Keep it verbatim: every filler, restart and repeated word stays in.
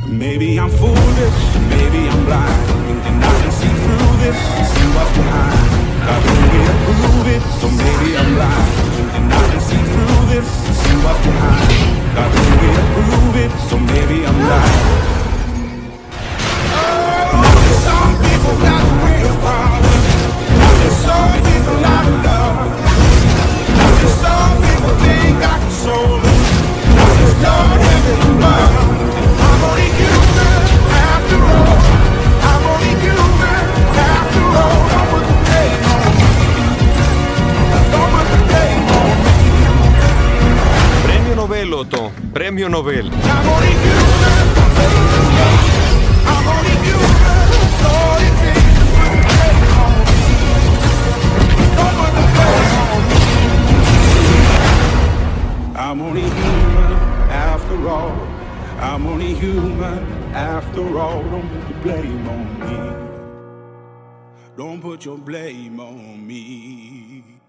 Maybe I'm foolish, maybe I'm blind, thinking I can see through this, see what's behind. Got no way to prove it, so maybe I'm blind, thinking I can see through this, see what's behind. Got no way to prove it, so maybe I'm blind. Oh, some people got real problems. There's some people out of love. There's some people think I can solve it. There's no heaven above. I'm only human after all. I'm only human after all. Don't put the blame on me. Don't put the blame on me. Premio Nobel, Otto. Premio Nobel. I'm only human. I'm only human. All it takes is put the blame on me. Don't put the blame on me. I'm only human after all. I'm only human after all. Don't put the blame on me. Don't put your blame on me.